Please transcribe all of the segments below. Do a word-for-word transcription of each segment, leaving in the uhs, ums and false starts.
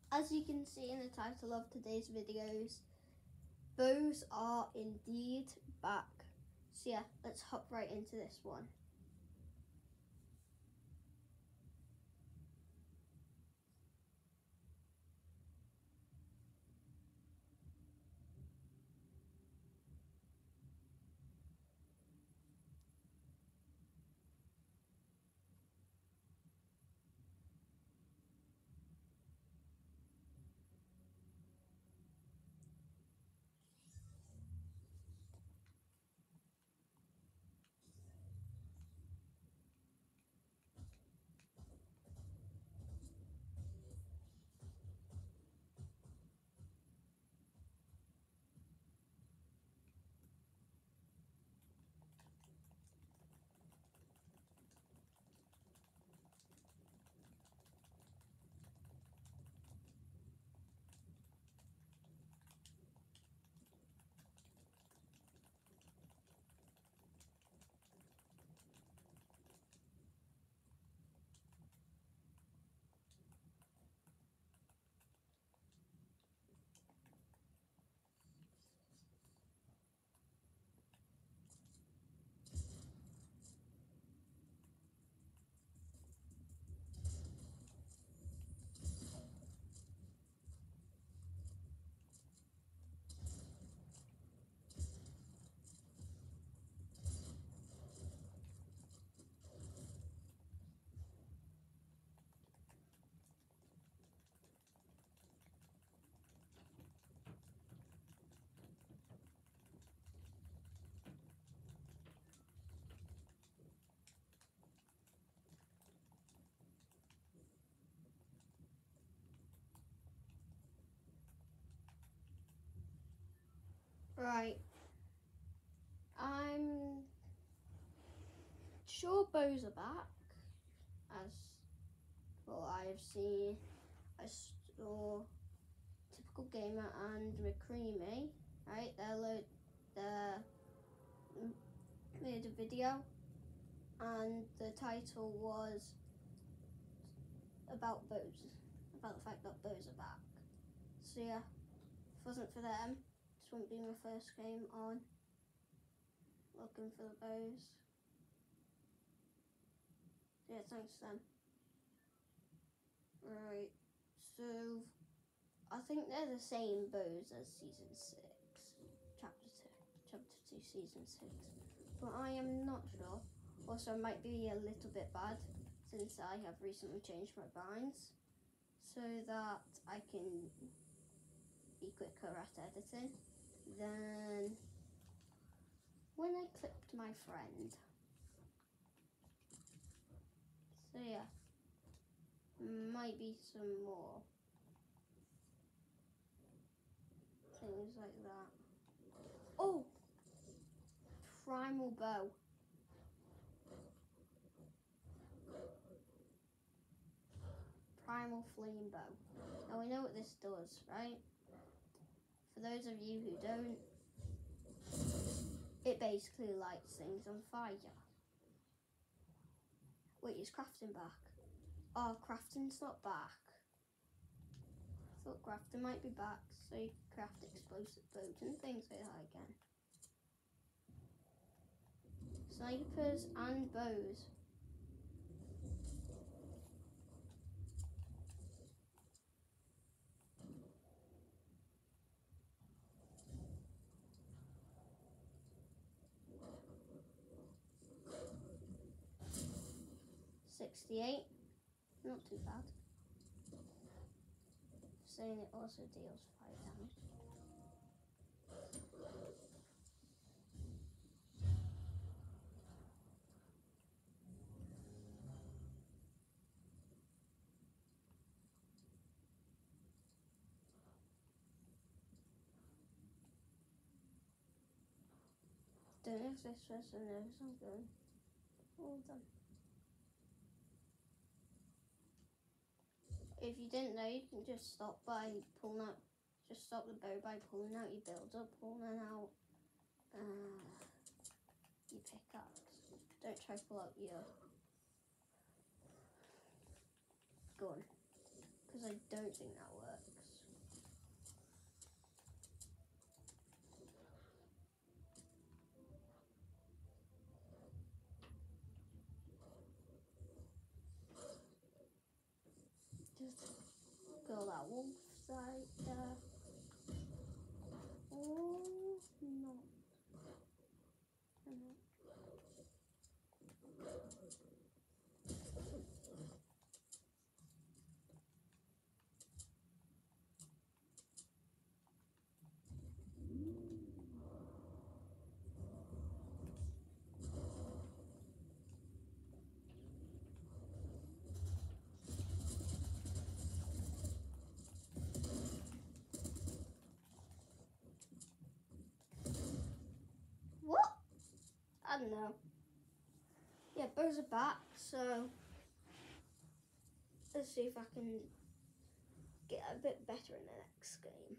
As you can see in the title of today's videos, bows are indeed back. So yeah, let's hop right into this one. Right, I'm sure bows are back, as well I've seen. I saw Typical Gamer and McCreamy, right? They lo- they made a video, and the title was about bows, about the fact that bows are back. So yeah, if it wasn't for them, this wouldn't be my first game on looking for the bows. Yeah, thanks to them. Right, so I think they're the same bows as season six, chapter two, chapter two, season six, but I am not sure. Also, it might be a little bit bad since I have recently changed my binds so that I can be quicker at editing than when I clipped my friend. So yeah, might be some more things like that. Oh, primal bow. Primal flame bow. Now we know what this does, right? For those of you who don't, it basically lights things on fire. Wait, is crafting back? Oh, crafting's not back. I thought crafting might be back, so you can craft explosive bows and things like that again. Snipers and bows. sixty-eight, not too bad. Saying it also deals five damage. Don't know if this person knows I'm going. All done. If you didn't know, you can just stop by pulling out, just stop the bow by pulling out your build up, pulling out uh, your pickaxe. Don't try to pull out your gun, because because I don't think that works. Just go that wolf side there. Oh no. No. What? I don't know. Yeah, bows are back, so let's see if I can get a bit better in the next game.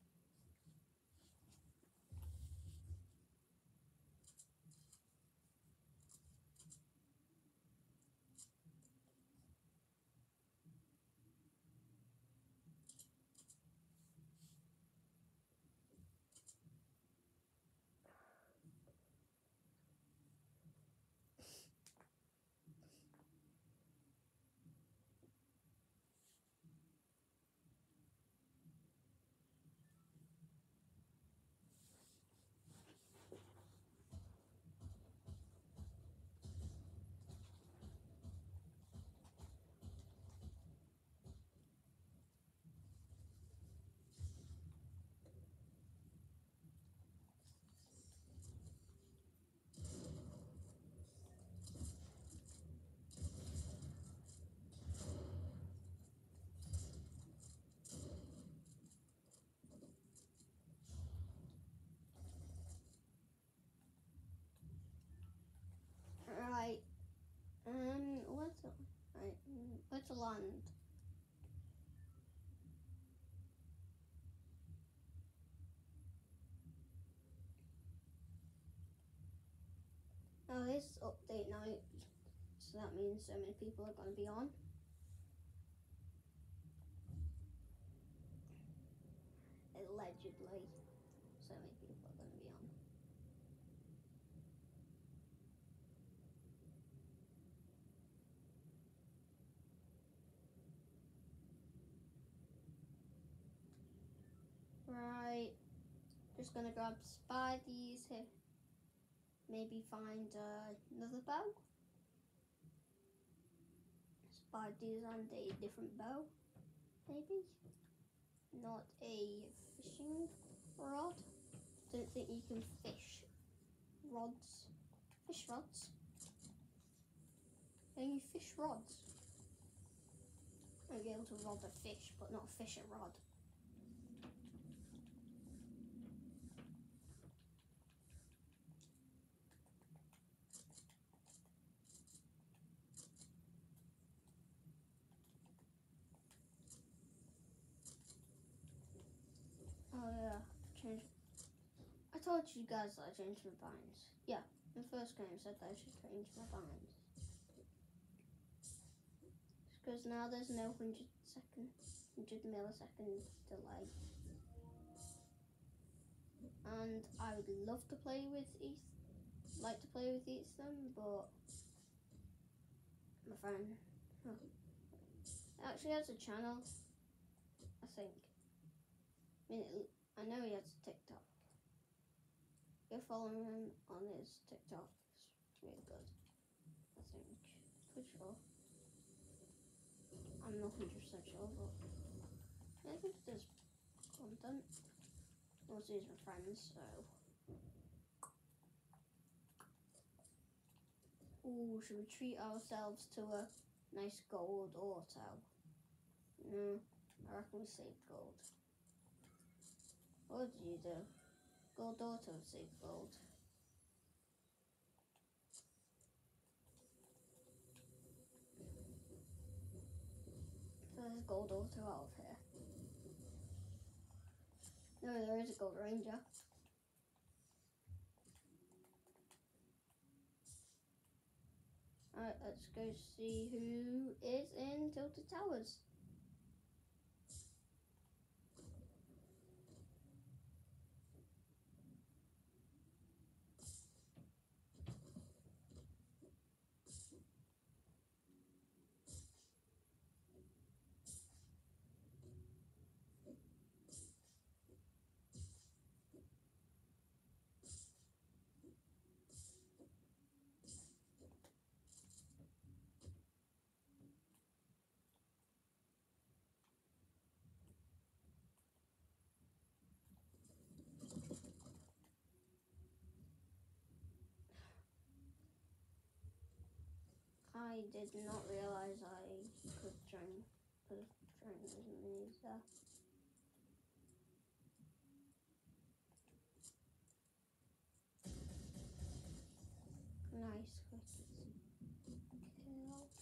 Right. Um, where to? Right. Where to land? Oh, it's update night, so that means so many people are going to be on. Allegedly, so many people are going to be on. Right, just gonna grab Spidey's here. Maybe find uh, another bow. Spidey's and a different bow, maybe. Not a fishing rod. Don't think you can fish rods. Fish rods. Can you fish rods? I'd be able to rod a fish, but not fish a rod. Oh yeah, change. I told you guys that I changed my binds. Yeah, the first game said that I should change my binds. Because now there's no one hundred second, one hundred millisecond delay. And I would love to play with Ethan, like to play with Ethan, but my friend oh, actually has a channel, I think. I mean, it, I know he has a TikTok. Go follow him on his TikTok. It's really good, I think. Pretty sure. I'm not one hundred percent sure, but I think it does content. Also, he's my friend, so. Ooh, should we treat ourselves to a nice gold auto? No, I reckon we save gold. What did you do? Gold auto, save gold. So there's gold auto out of here. No, there is a gold ranger. Alright, let's go see who is in Tilted Towers. I did not realise I could train, could train with minis there. Nice quick kill.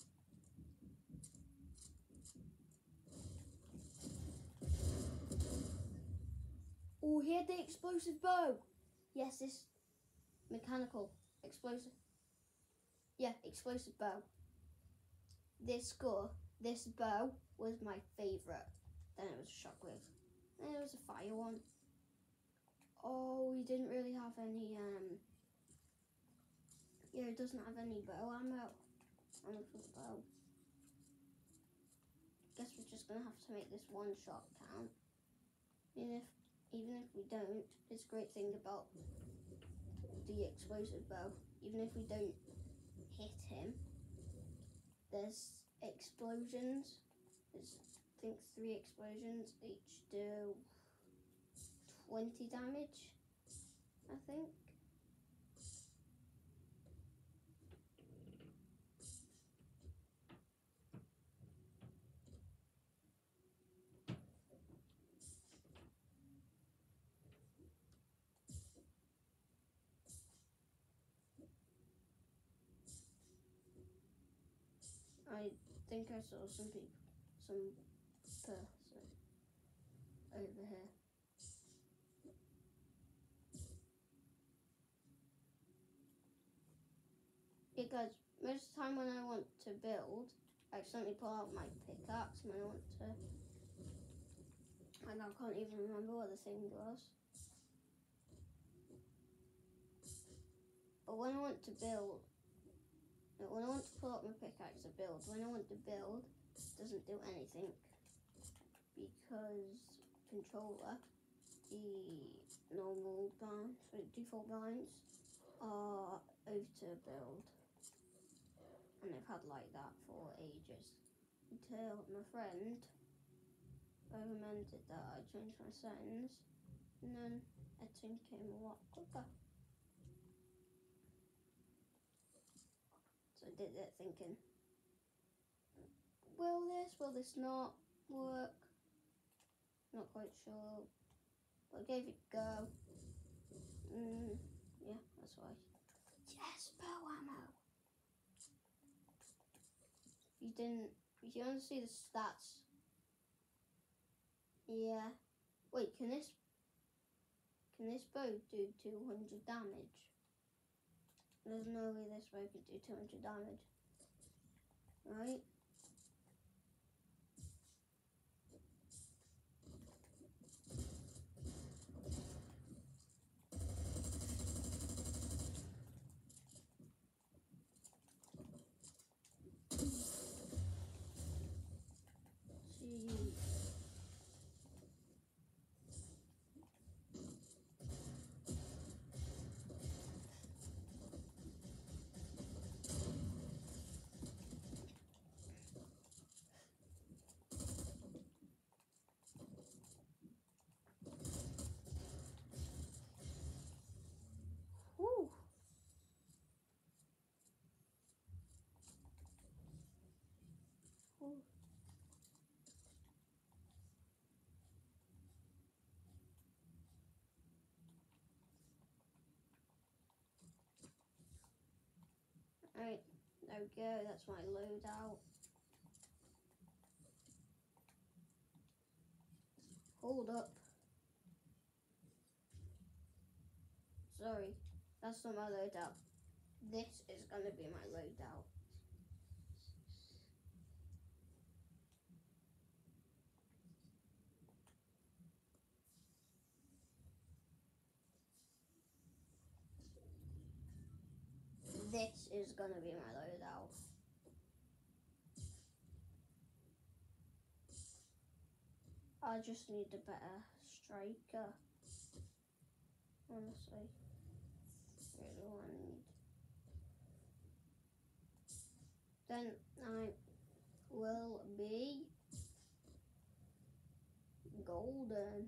Oh, he had the explosive bow. Yes, this mechanical explosive. Yeah, explosive bow. This score, this bow was my favourite. Then it was a shockwave. Then it was a fire one. Oh, we didn't really have any. Um. Yeah, it doesn't have any bow ammo. Ammo for the bow. Guess we're just gonna have to make this one shot count. Even if, even if we don't, it's a great thing about the explosive bow. Even if we don't hit him, there's explosions. There's, I think, three explosions. Each do twenty damage, I think. I think I saw some people, some person over here. Yeah, guys, most of the time when I want to build, I accidentally pull out my pickaxe when I want to, and I can't even remember what the thing was. But when I want to build, no, when I want to pull out my pickaxe to build, when I want to build, it doesn't do anything because controller, the normal blinds, so default blinds, are over to build. And they've had like that for ages. Until my friend recommended that I change my settings, and then editing came a lot quicker. So I did it thinking, will this, will this not work? Not quite sure, but I gave it a go. Mm, yeah, that's why. Yes, bow ammo! If you didn't, if you want to see the stats, yeah. Wait, can this, can this bow do two hundred damage? There's no way this bow could do two hundred damage, right? See. Woo. Woo. Alright, there we go, that's my loadout. Hold up. Sorry, that's not my loadout. This is gonna be my loadout. This is gonna be my loadout. I just need a better striker. Honestly. What do I need? Then I will be golden.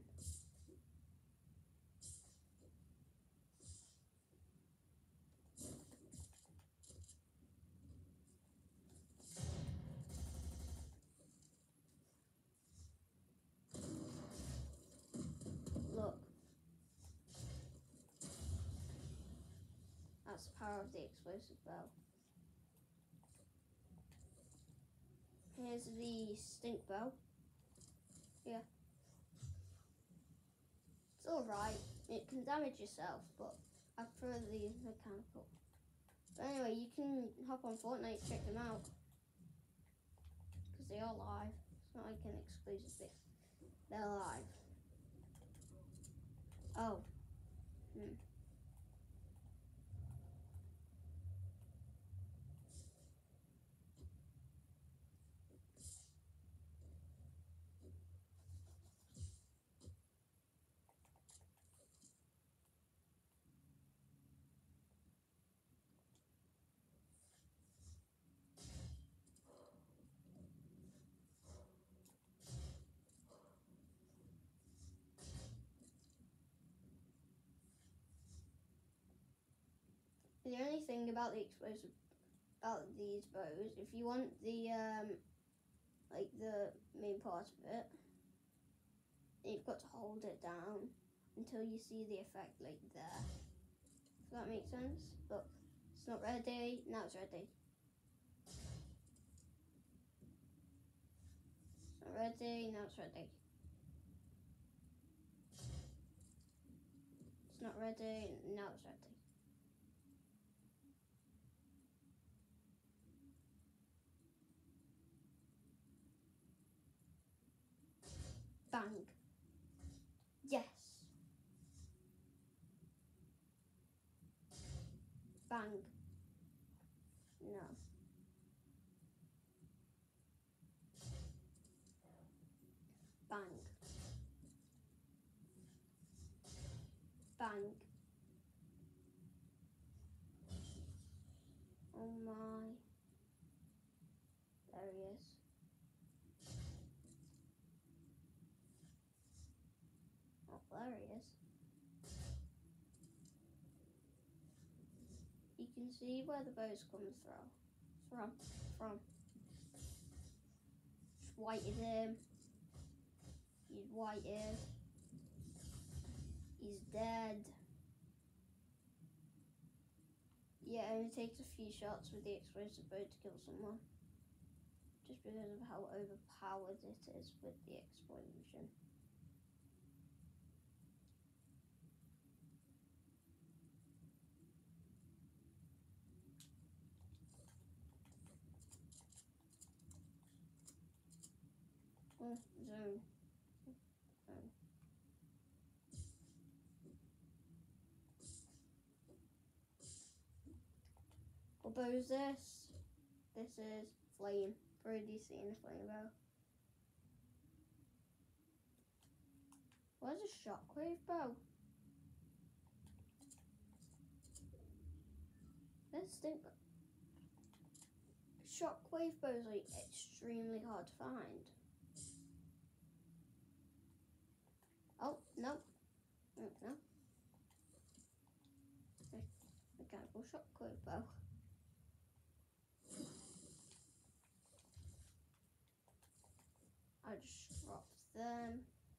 That's the power of the explosive bow. Here's the stink bow. Yeah. It's alright. It can damage yourself, but I prefer the mechanical. But anyway, you can hop on Fortnite to check them out. Because they are live. It's not like an exclusive bit. They're live. Oh. Hmm. The only thing about the explosive, about these bows, if you want the um, like the main part of it, you've got to hold it down until you see the effect like there. If that makes sense. Look, it's not ready. Now it's ready. It's not ready. Now it's ready. It's not ready. Now it's ready. Bang. Yes. Bang. No. Bang. Bang. Oh my. There he is. Oh, there he is. You can see where the bows come from. From. From. Just whited him. He's whited. He's dead. Yeah, it only takes a few shots with the explosive bow to kill someone. Just because of how overpowered it is with the explosion. Oh, zone. Zone. What bow is this? This is flame. Already seen a flame bow. Where's a shockwave bow? Let's think. Shockwave bows are like extremely hard to find. Oh, no. No, no. Mechanical shockwave bow. I just dropped them.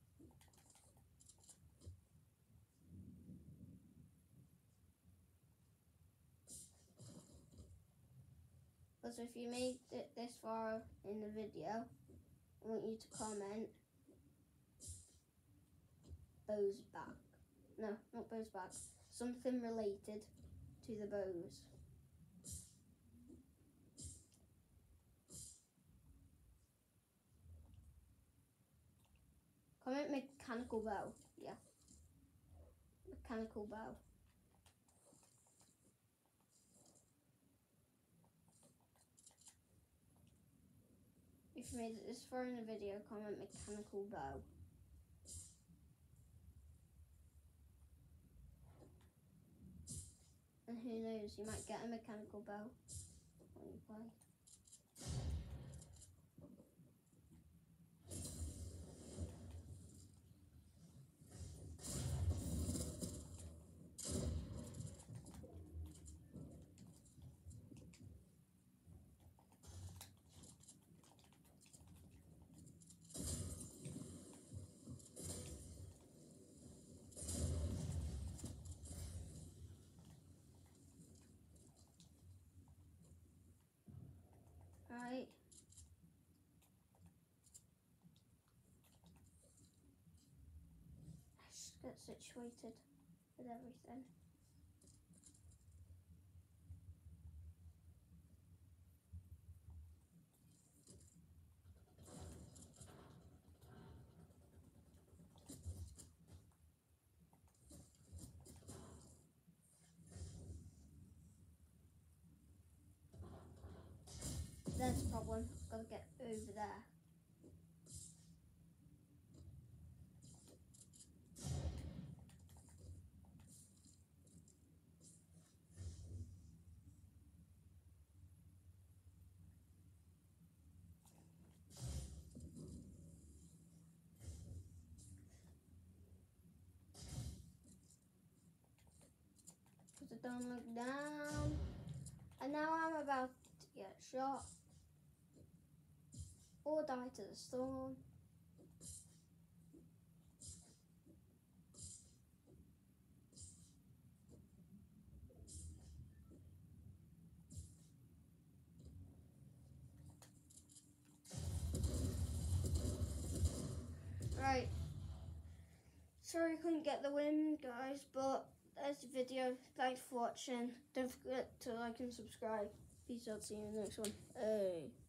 Also, if you made it this far in the video, I want you to comment bows back. No, not bows back. Something related to the bows. Comment mechanical bow. Yeah. Mechanical bow. If you made it this far in the video, comment mechanical bow. And who knows, you might get a mechanical bow when you play. situated with everything. There's a problem. Gotta get over there. Put the download down. And now I'm about to get shot. Or die to the storm. Right. Sorry I couldn't get the win, guys, but that's the video. Thanks for watching. Don't forget to like and subscribe. Peace out. See you in the next one. Hey.